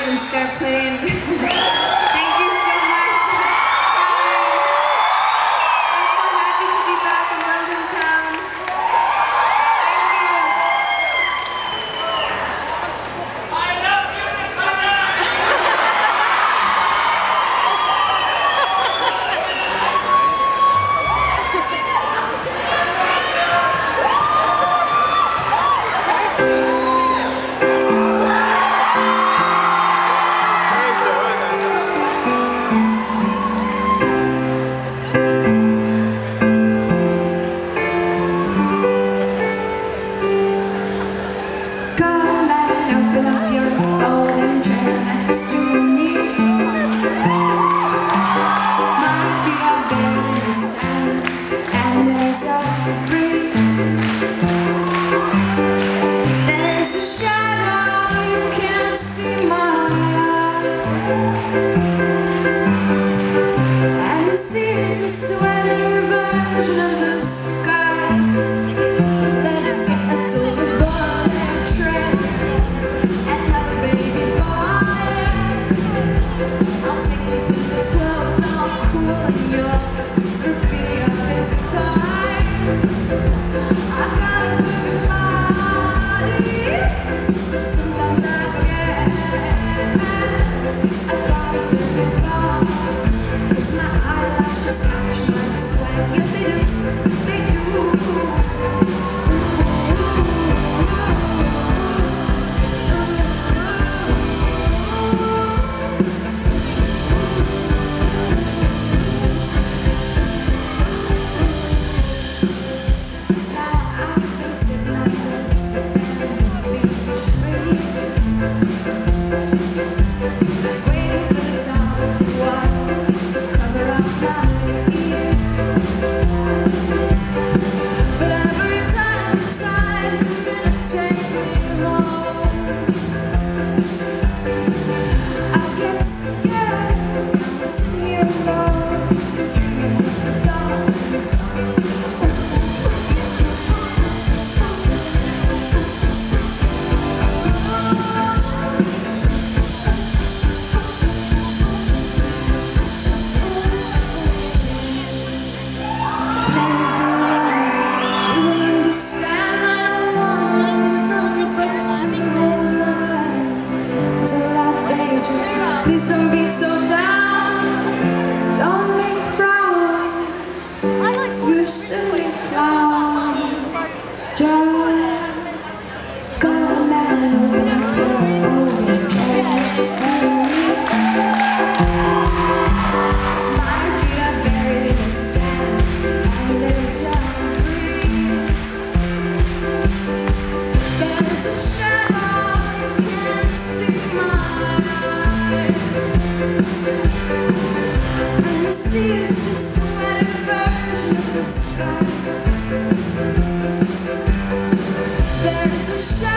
and start playing. Thank you so much. I'm so happy to be back in London town. Thank you. I love you, Dakota! Come and open up your folding chair next to me. My feet are buried in the sand, and there's a breeze. There's a shadow, you can't see my eyes. And the sea is just a wetter version of the sky. Let's get a silver bullet train and have a baby boy. I'll stick to his clothes, all cool and your graffiti of his time. I got a perfect body, but sometimes I forget. I got a perfect body, 'cause my eyelashes catch my sweat. Yes, they do, they do. Please don't be so down, don't make frowns, you silly clown. Just come and open up your folding chair next to me. My feet are buried in the sand, and there's a breeze. There's a shadow, you can't see my eyes. And the sea is just a wetter version of the skies. There is a shadow.